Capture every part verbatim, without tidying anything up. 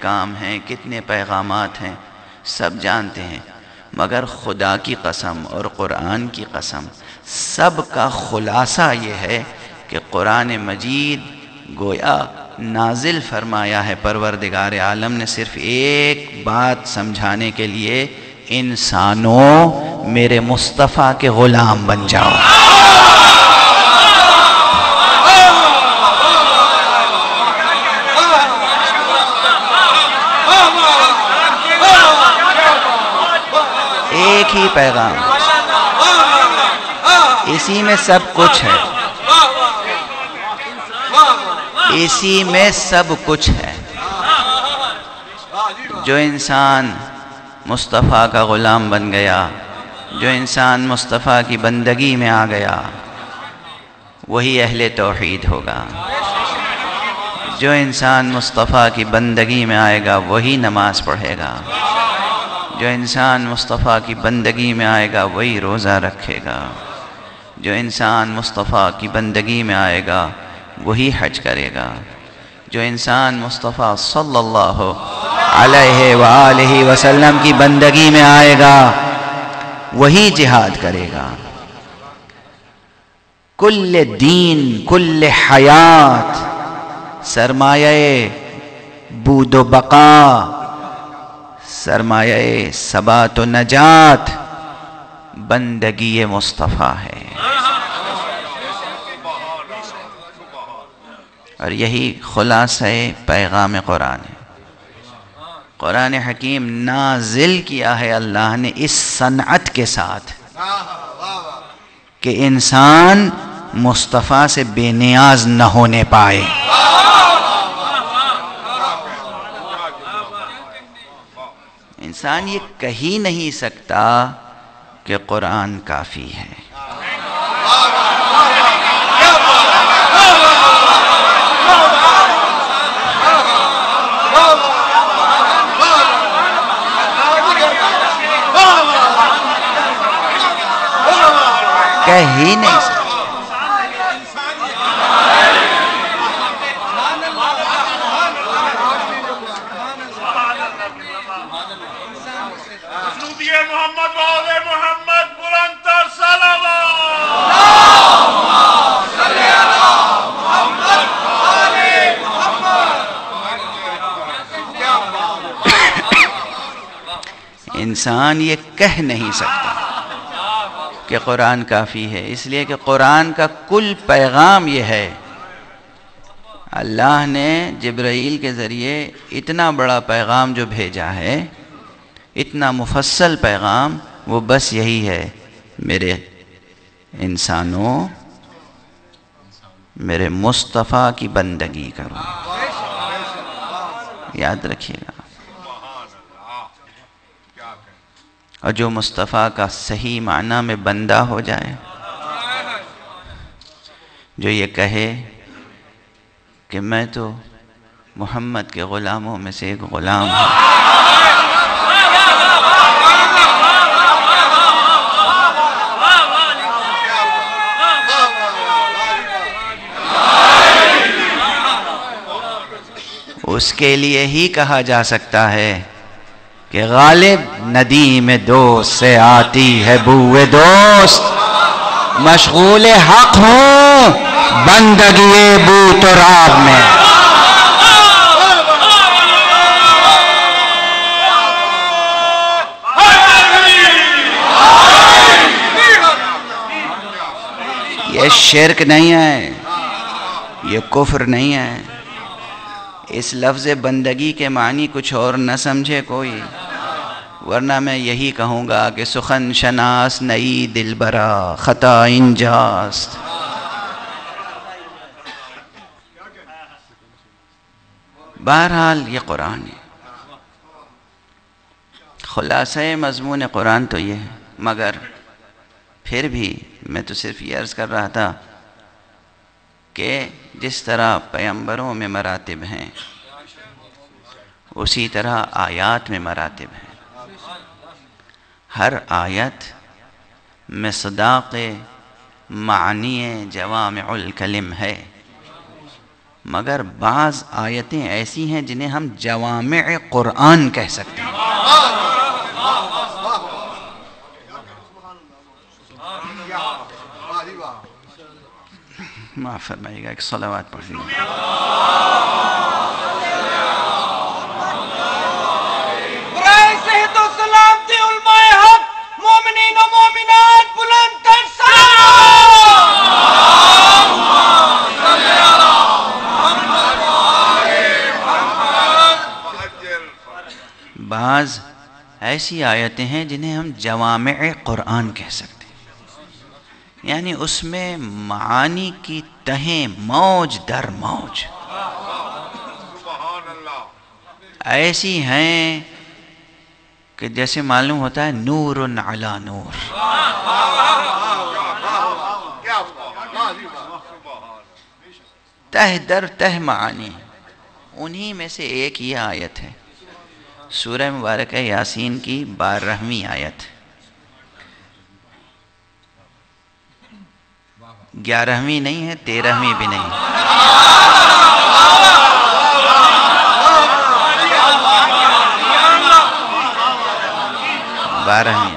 احکام ہیں، کتنے پیغامات ہیں، سب جانتے ہیں، مگر خدا کی قسم اور قرآن کی قسم سب کا خلاصہ یہ ہے کہ قرآن مجید گویا نازل فرمایا ہے پروردگار عالم نے صرف ایک بات سمجھانے کے لیے، انسانوں میرے مصطفیٰ کے غلام بن جاؤ۔ ایک ہی پیغام، اسی میں سب کچھ ہے، اسی میں سب کچھ ہے۔ جو انسان مصطفیٰ کا غلام بن گیا، جو انسان مصطفیٰ کی بندگی میں آ گیا، وہی اہل توحید ہوگا۔ جو انسان مصطفیٰ کی بندگی میں آئے گا وہی نماز پڑھے گا۔ جو انسان مصطفیٰ کی بندگی میں آئے گا وہی روزہ رکھے گا۔ جو انسان مصطفیٰ کی بندگی میں آئے گا وہی حج کرے گا۔ جو انسان مصطفیٰ صلی اللہ علیہ وآلہ وسلم کی بندگی میں آئے گا وہی جہاد کرے گا۔ کل دین کل حیات، سرمایہ بود و بقا، سرمایہ ثبات و نجات بندگی مصطفیٰ ہے۔ اور یہی خلاصہ پیغام قرآن ہے۔ قرآن حکیم نازل کیا ہے اللہ نے اس صنعت کے ساتھ کہ انسان مصطفیٰ سے بے نیاز نہ ہونے پائے۔ انسان یہ کہہ نہیں سکتا کہ قرآن کافی ہے۔ کہہ ہی نہیں سکتا۔ محمد والے محمد بلندتر صلوات۔ انسان یہ کہہ نہیں سکتا کہ قرآن کافی ہے، اس لیے کہ قرآن کا کل پیغام یہ ہے۔ اللہ نے جبرائیل کے ذریعے اتنا بڑا پیغام جو بھیجا ہے، اتنا مفصل پیغام، وہ بس یہی ہے، میرے انسانوں میرے مصطفیٰ کی بندگی کرو۔ یاد رکھیے گا۔ اور جو مصطفیٰ کا صحیح معنی میں بندہ ہو جائے، جو یہ کہے کہ میں تو محمد کے غلاموں میں سے ایک غلام ہوں، اس کے لیے ہی کہا جا سکتا ہے کہ غالب ندیم دوست سے آتی ہے بوئے دوست، مشغول حق ہوں بندگی بو تراب میں۔ یہ شرک نہیں ہے، یہ کفر نہیں ہے۔ اس لفظ بندگی کے معنی کچھ اور نہ سمجھے کوئی، ورنہ میں یہی کہوں گا کہ سخن شناس نئی دلبرا خطا انجاست۔ بہرحال یہ قرآن ہے، خلاصہ مضمون قرآن تو یہ ہے، مگر پھر بھی میں تو صرف یہ عرض کر رہا تھا کہ جس طرح پیغمبروں میں مراتب ہیں اسی طرح آیات میں مراتب ہیں۔ ہر آیت مصداق معنی جوامع الکلم ہے۔ مگر بعض آیتیں ایسی ہیں جنہیں ہم جوامع قرآن کہہ سکتے ہیں. معاف فرمائیے گا، ایک صلوات پڑھ لیجیے. مومنین و مومنات بلند تر بعض ایسی آیتیں ہیں جنہیں ہم جوامع قرآن کہہ سکتے ہیں، یعنی اس میں معانی کی تہیں موج در موج ایسی ہیں کہ جیسے معلوم ہوتا ہے نور علی نور. تہ در تہ معانی. انہی میں سے ایک یہ آیت ہے، سورہ مبارکہ یاسین کی بارہویں آیت، گیارہویں نہیں ہے، تیرہویں بھی نہیں. بارہویں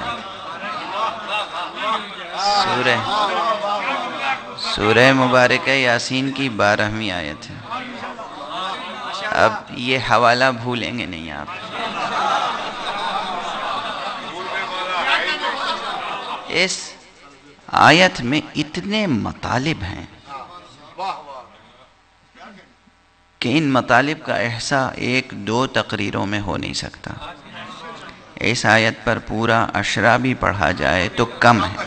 سورہ سورہ مبارکہ یاسین کی بارہویں آیت ہے. اب یہ حوالہ بھولیں گے نہیں آپ. اس آیت میں اتنے مطالب ہیں کہ ان مطالب کا احصاء ایک دو تقریروں میں ہو نہیں سکتا. اس آیت پر پورا اشرا بھی پڑھا جائے تو کم ہے.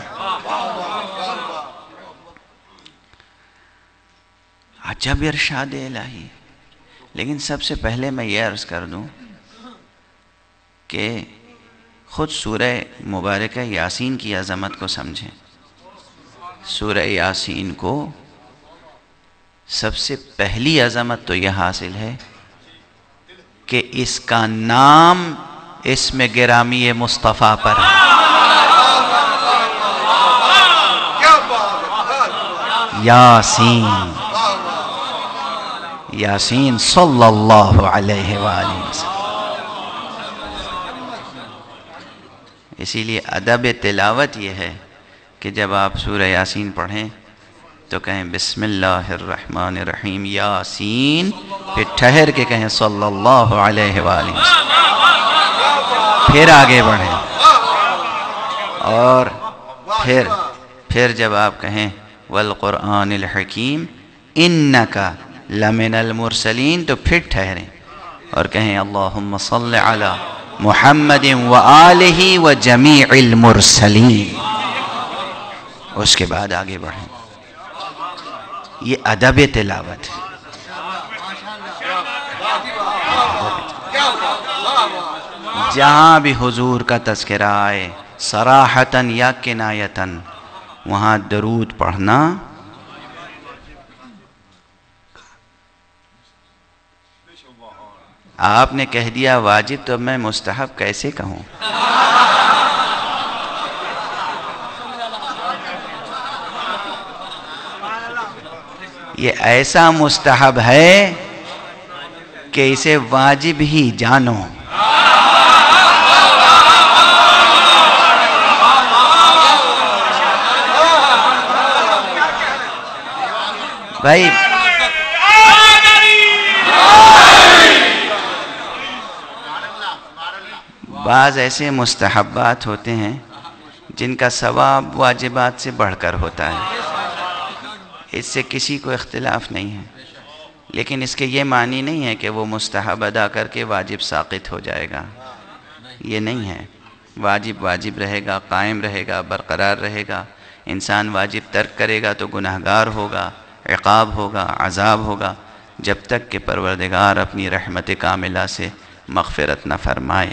عجب ارشاد الہی. لیکن سب سے پہلے میں یہ عرض کر دوں کہ خود سورہ مبارکہ یاسین کی عظمت کو سمجھیں. سورہ یاسین کو سب سے پہلی عظمت تو یہ حاصل ہے کہ اس کا نام اسم گرامی مصطفیٰ پر ہے. یاسین یاسین صلی اللہ علیہ وآلہ وسلم. اسی لیے ادب تلاوت یہ ہے کہ جب آپ سورہ یاسین پڑھیں تو کہیں بسم اللہ الرحمن الرحیم یاسین، پھر ٹھہر کے کہیں صلی اللہ علیہ وآلہ وسلم، پھر آگے بڑھیں، اور پھر پھر جب آپ کہیں والقرآن الحکیم انک لمن المرسلین تو پھر ٹھہریں اور کہیں اللہم صل علی محمد وآلہ وجمیع المرسلین. اس کے بعد آگے بڑھیں. یہ ادب تلاوت ہے. جہاں بھی حضور کا تذکرہ آئے صراحتاً یا کنایتاً وہاں درود پڑھنا آپ نے کہہ دیا واجب تو میں مستحب کیسے کہوں؟ یہ ایسا مستحب ہے کہ اسے واجب ہی جانو. بھائی بعض ایسے مستحبات ہوتے ہیں جن کا ثواب واجبات سے بڑھ کر ہوتا ہے، اس سے کسی کو اختلاف نہیں ہے، لیکن اس کے یہ معنی نہیں ہے کہ وہ مستحب ادا کر کے واجب ساقط ہو جائے گا. یہ نہیں ہے. واجب واجب رہے گا، قائم رہے گا، برقرار رہے گا. انسان واجب ترک کرے گا تو گناہگار ہوگا، عقاب ہوگا، عذاب ہوگا، جب تک کہ پروردگار اپنی رحمت کاملہ سے مغفرت نہ فرمائے.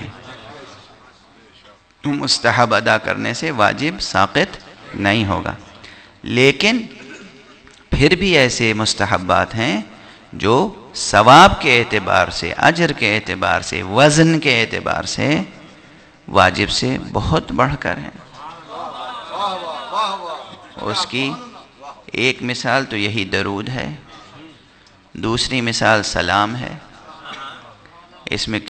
مستحب ادا کرنے سے واجب ساقط نہیں ہوگا. لیکن پھر بھی ایسے مستحبات ہیں جو ثواب کے اعتبار سے، اجر کے اعتبار سے، وزن کے اعتبار سے واجب سے بہت بڑھ کر ہیں. اس کی ایک مثال تو یہی درود ہے. دوسری مثال سلام ہے، اس میں